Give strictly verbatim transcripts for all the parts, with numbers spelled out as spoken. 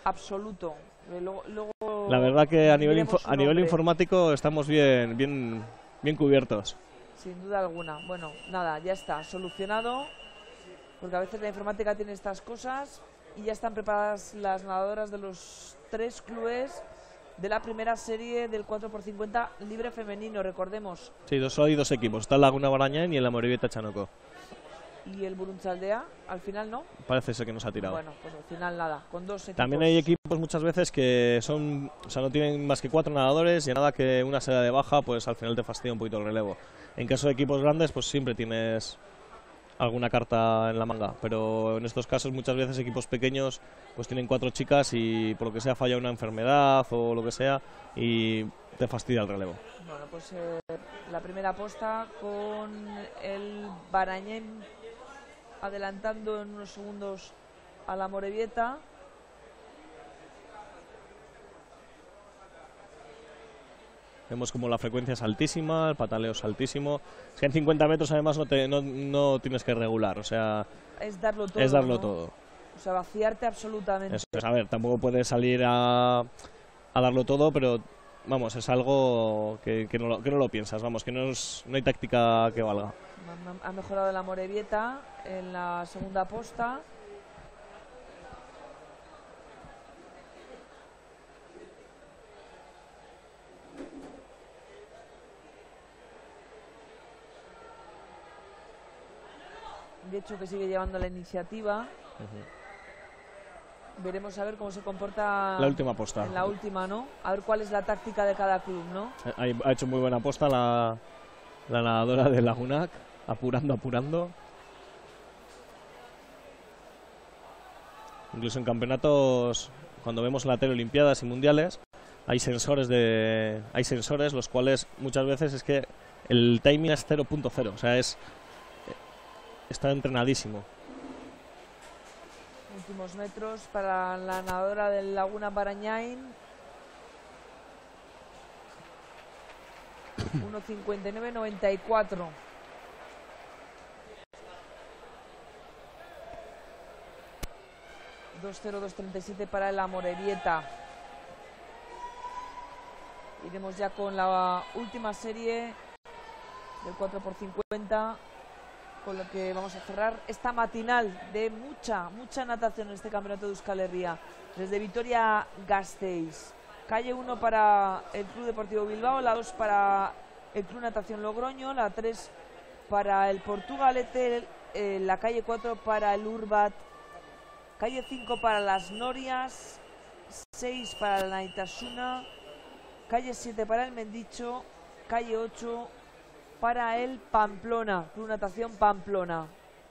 absoluto. Luego, luego la verdad que a nivel, info, a nivel nombre. informático estamos bien, bien, bien cubiertos. Sin duda alguna. Bueno, nada, ya está solucionado, porque a veces la informática tiene estas cosas y ya están preparadas las nadadoras de los tres clubes de la primera serie del cuatro por cincuenta libre femenino, recordemos. Sí, dos, solo hay dos equipos, está el Laguna Barañain y el Amorebieta Chanocó. ¿Y el Buruntzaldea? Al final no. Parece ser que nos ha tirado. Bueno, pues al final nada, con dos equipos. También hay equipos muchas veces que son, o sea, no tienen más que cuatro nadadores y nada que una sea de baja, pues al final te fastidia un poquito el relevo. En caso de equipos grandes, pues siempre tienes alguna carta en la manga, pero en estos casos muchas veces equipos pequeños pues tienen cuatro chicas y por lo que sea falla una enfermedad o lo que sea y te fastidia el relevo. Bueno, pues eh, la primera posta con el Barañain adelantando en unos segundos a la Amorebieta. Vemos como la frecuencia es altísima, el pataleo es altísimo. Es que en cincuenta metros además no, te, no, no tienes que regular, o sea, es darlo todo. Es darlo ¿no? todo. O sea, vaciarte absolutamente. Eso es, a ver, tampoco puedes salir a, a darlo todo, pero vamos, es algo que, que, no, lo, que no lo piensas, vamos, que no, es, no hay táctica que valga. Ha mejorado la Amorebieta en la segunda posta. De hecho, que sigue llevando la iniciativa. Uh-huh. Veremos a ver cómo se comporta la última posta. En la última, ¿no? A ver cuál es la táctica de cada club, ¿no? Ha, ha hecho muy buena posta la, la nadadora de Lagunac, apurando, apurando. Incluso en campeonatos, cuando vemos la tele olimpiadas y mundiales, hay sensores de, hay sensores los cuales muchas veces es que el timing es cero punto cero, o sea, es está entrenadísimo. Últimos metros para la nadadora del Laguna Barañain. uno cincuenta y nueve noventa y cuatro. dos cero dos treinta y siete para el Amorebieta. Iremos ya con la última serie del cuatro por cincuenta, con lo que vamos a cerrar esta matinal de mucha, mucha natación en este campeonato de Euskal Herria. Desde Vitoria-Gasteiz. Calle uno para el Club Deportivo Bilbao, la dos para el Club Natación Logroño, la tres para el Portugalete, eh, la calle cuatro para el Urbat, calle cinco para las Norias, seis para la Naitasuna, calle siete para el Mendicho, calle ocho para el Pamplona, Club Natación Pamplona.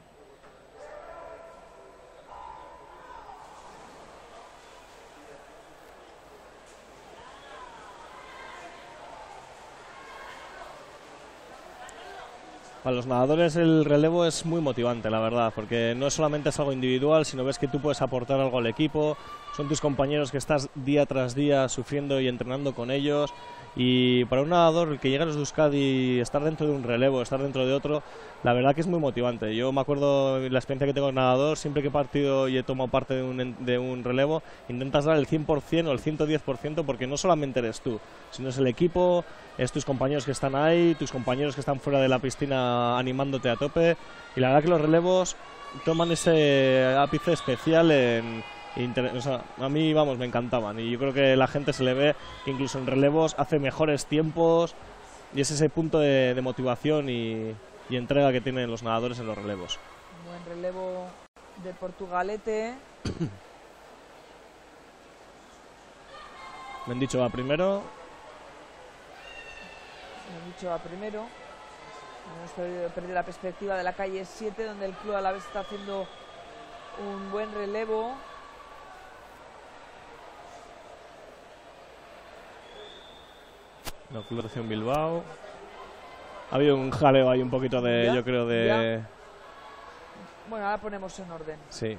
Para los nadadores el relevo es muy motivante, la verdad, porque no solamente es algo individual, sino ves que tú puedes aportar algo al equipo, son tus compañeros que estás día tras día sufriendo y entrenando con ellos, y para un nadador que llega a los de Euskadi, estar dentro de un relevo, estar dentro de otro, la verdad que es muy motivante. Yo me acuerdo de la experiencia que tengo en nadador, siempre que he partido y he tomado parte de un, de un relevo, intentas dar el cien por cien o el ciento diez por ciento, porque no solamente eres tú, sino es el equipo, es tus compañeros que están ahí, tus compañeros que están fuera de la piscina animándote a tope, y la verdad que los relevos toman ese ápice especial en... O sea, a mí, vamos, me encantaban, y yo creo que la gente se le ve que incluso en relevos hace mejores tiempos, y es ese punto de, de motivación y, y entrega que tienen los nadadores en los relevos. Buen relevo de Portugalete. Me han dicho va primero. Me han dicho va primero. Hemos perdido, perdido la perspectiva de la calle siete, donde el club a la vez está haciendo un buen relevo. La Club Natación Bilbao. Ha habido un jaleo ahí un poquito de, ¿Ya? yo creo, de... ¿Ya? Bueno, ahora ponemos en orden. Sí.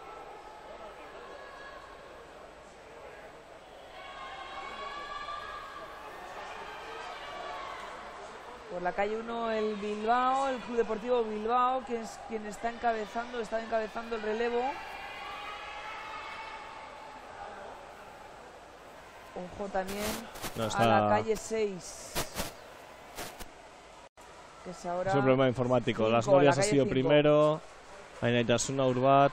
Por la calle uno el Bilbao, el Club Deportivo Bilbao, que es quien está encabezando, está encabezando el relevo. ojo también no, está... a la calle seis. Que es ahora... Es un problema informático. cinco, Las Norias ha sido cinco. primero. Ainaitasuna Urbat.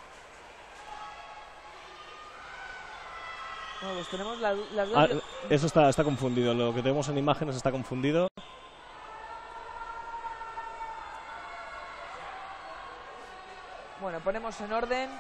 Bueno, pues tenemos la, las dos... Ah, eso está, está confundido. Lo que tenemos en imágenes está confundido. Bueno, ponemos en orden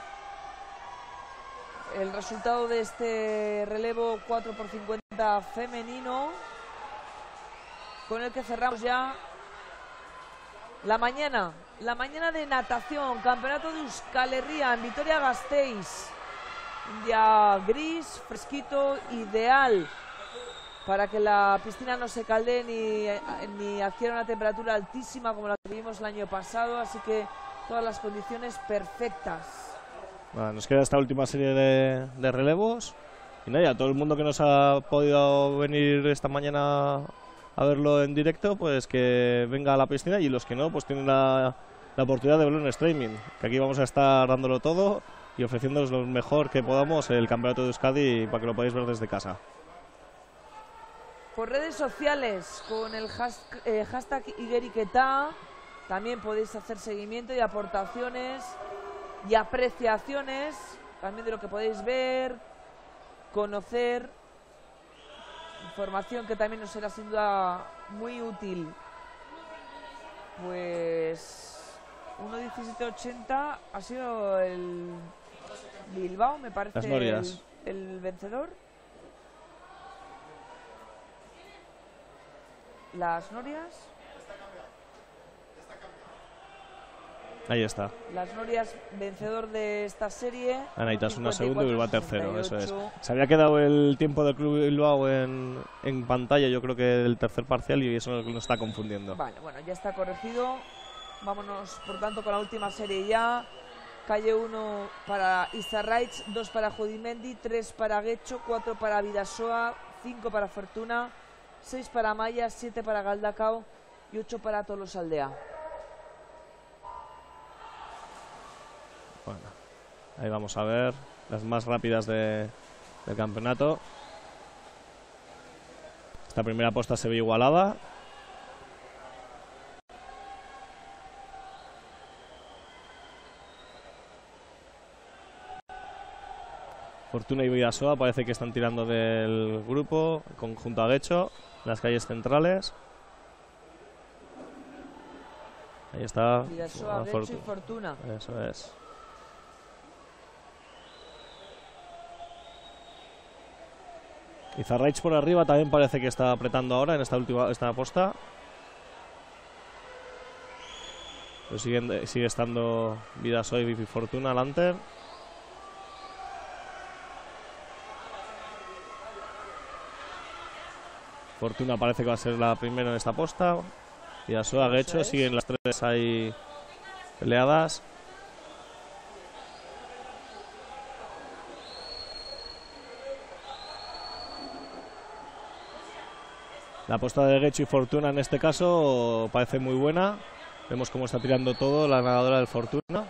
el resultado de este relevo cuatro por cincuenta femenino, con el que cerramos ya la mañana, la mañana de natación, campeonato de Euskal Herria en Vitoria-Gasteiz. Un día gris, fresquito, ideal para que la piscina no se caldee ni, ni adquiera una temperatura altísima como la que vimos el año pasado, así que todas las condiciones perfectas. Bueno, nos queda esta última serie de, de relevos. Y nada, todo el mundo que nos ha podido venir esta mañana a verlo en directo, pues que venga a la piscina, y los que no, pues tienen la, la oportunidad de verlo en streaming. Que aquí vamos a estar dándolo todo y ofreciéndoos lo mejor que podamos el campeonato de Euskadi para que lo podáis ver desde casa. Por redes sociales, con el hashtag, eh, hashtag Igeriketa, también podéis hacer seguimiento y aportaciones y apreciaciones también de lo que podéis ver, conocer, información que también nos será sin duda muy útil. Pues uno diecisiete ochenta ha sido el Bilbao, me parece, Las Norias. el, el vencedor. Las Norias. Ahí está. Las Norias, vencedor de esta serie. Ainaitasuna segundo y Bilbao tercero, eso es. sesenta y ocho. Se había quedado el tiempo del Club Bilbao en, en pantalla, yo creo que del tercer parcial, y eso nos está confundiendo. Vale, bueno, ya está corregido. Vámonos, por tanto, con la última serie ya. Calle uno para Izarraitz, dos para Judimendi, tres para Guecho, cuatro para Bidasoa, cinco para Fortuna, seis para Maya, siete para Galdacao y ocho para Tolosaldea. Bueno, ahí vamos a ver las más rápidas de, del campeonato. Esta primera apuesta se ve igualada. Fortuna y Bidasoa parece que están tirando del grupo, conjunto a Guecho, en las calles centrales. Ahí está. Bidasoa, Guecho y Fortuna. Eso es. Izarraitz por arriba también parece que está apretando ahora en esta última esta aposta. Pero sigue, sigue estando Bidasoa y Fortuna adelante. Fortuna parece que va a ser la primera en esta aposta. Bidasoa, Guecho, siguen las tres ahí peleadas. La apuesta de Guecho y Fortuna en este caso parece muy buena. Vemos cómo está tirando todo la nadadora del Fortuna.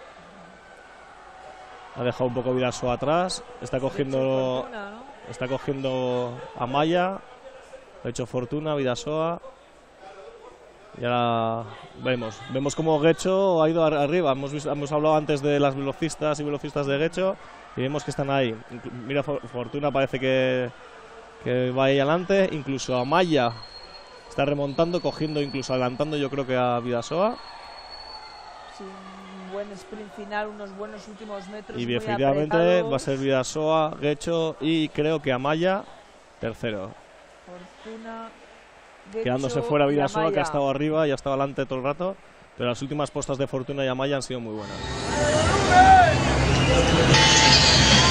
Ha dejado un poco Bidasoa atrás. Está cogiendo, Fortuna, ¿no? está cogiendo a Maya. Guecho, Fortuna, Bidasoa. Y ahora vemos, vemos cómo Guecho ha ido arriba. Hemos, visto, hemos hablado antes de las velocistas y velocistas de Guecho y vemos que están ahí. Mira, Fortuna parece que, que va ahí adelante. Incluso a Maya está remontando, cogiendo, incluso adelantando, yo creo que a Bidasoa. Sí, un buen sprint final, unos buenos últimos metros. Y muy efectivamente apretados. va a ser Bidasoa, Guecho y creo que a Maya tercero. Fortuna, Guecho Quedándose fuera y Bidasoa, que Amaya. ha estado arriba y ha estado adelante todo el rato. Pero las últimas postas de Fortuna y Amaya han sido muy buenas.